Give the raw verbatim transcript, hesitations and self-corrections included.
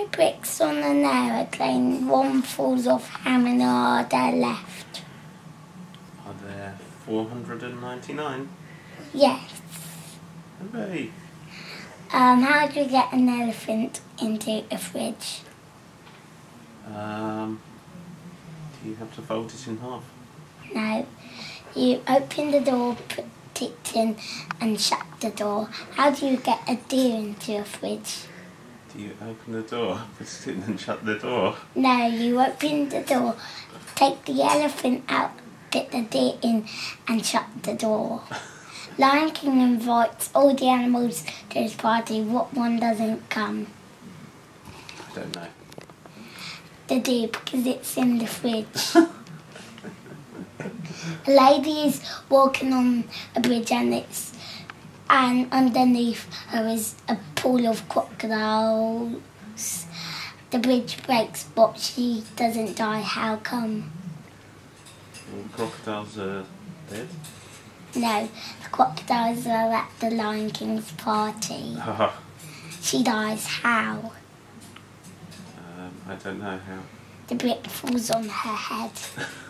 bricks on an aeroplane, one falls off, how many are there left? Are there four hundred ninety-nine? Yes. Hooray! Um, how do you get an elephant into a fridge? Um, do you have to fold it in half? No. You open the door, put it in and shut the door. How do you get a deer into a fridge? Do you open the door, put it in and shut the door? No, you open the door, take the elephant out, put the deer in and shut the door. Lion King invites all the animals to his party. What one doesn't come? I don't know. The deer, because it's in the fridge. A lady is walking on a bridge and it's and underneath her is a pool of crocodiles. The bridge breaks but she doesn't die. How come? Well, the crocodiles are dead. No, the crocodiles are at the Lion King's party. Haha. She dies. How? um, I don't know how. The brick falls on her head.